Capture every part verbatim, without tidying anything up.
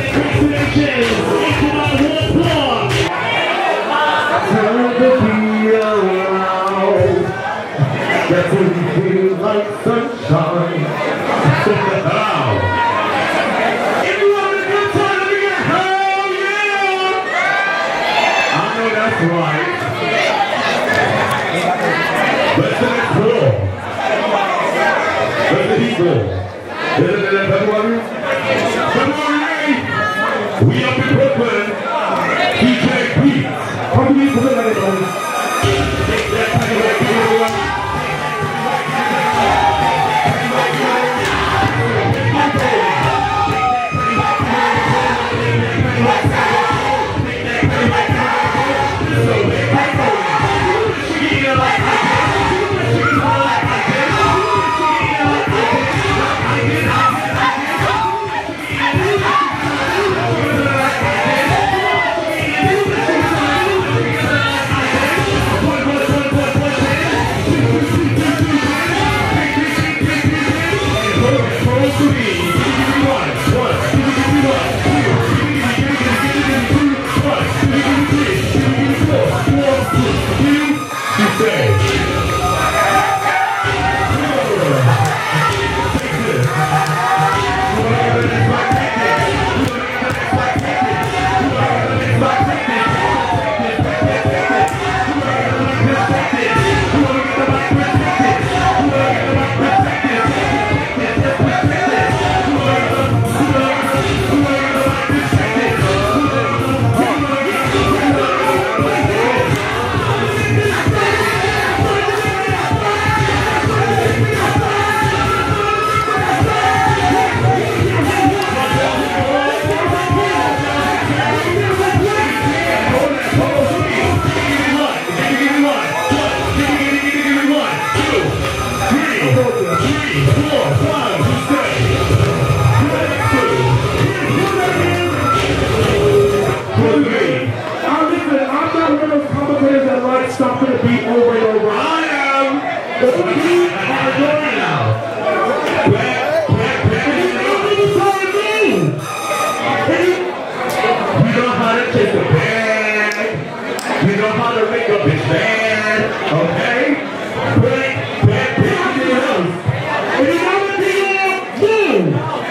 We up in Brooklyn, D J Pete. Come to me, put it on everybody. Take that time away, give it away. Stopping the beat over and over. I am the beat are going now. Back, back, back. You know what it's all mean. You know how to take a bag. You know how to make a bitch mad. Okay? Back, back, back in the house. And you know what people do?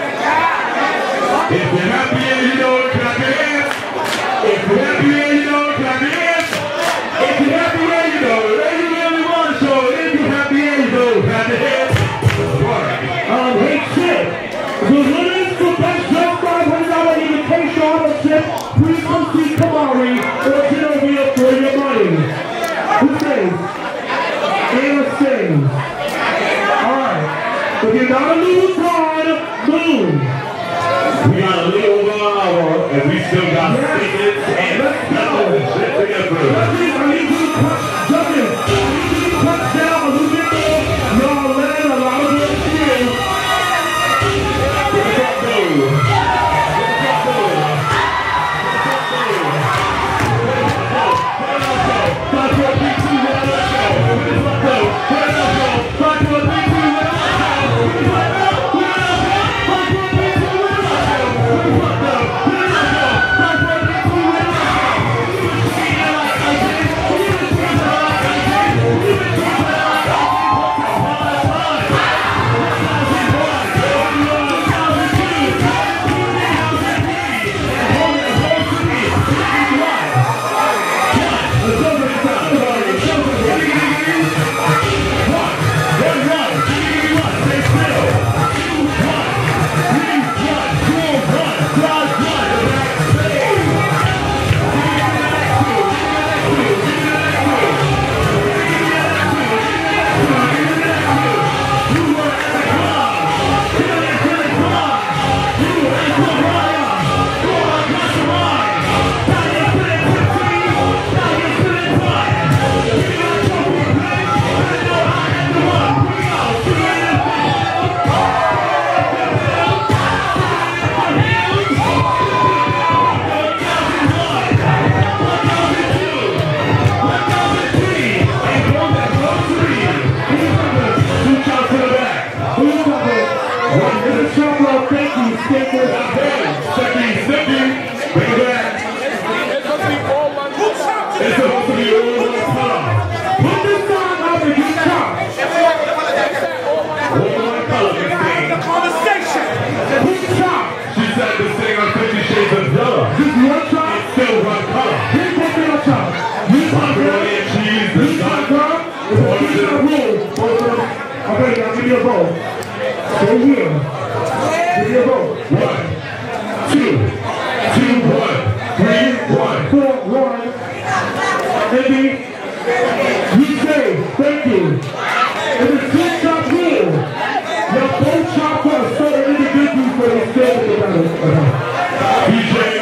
If you're happy and you know it, clap your hands. If you're happy and you know it, clap your hands. If you're happy and you know it, if you really want to show it, if you're happy and you know it, clap your hands. Um, hey, shit. The winners for Best Jump five hundred dollar invitation ownership, please come see Kamari or Genovia for your money. Who sings? Anna sings. Alright. If you're not a little time, move. We got a little over an hour, and we still got yes. tickets and let's go. Let's together. Let's see, I need you to touch, jump in. I need you to touch down a little bit more. Y'all land a lot of good skills. Let's go. Let's go. Let's go. Let's go. Let's go. vote. Stay here. Give your vote. One, two, two, one, three, one, four, one. Maybe you say thank you. It is two shot rule. Your both shot first, so the individual for the state. D J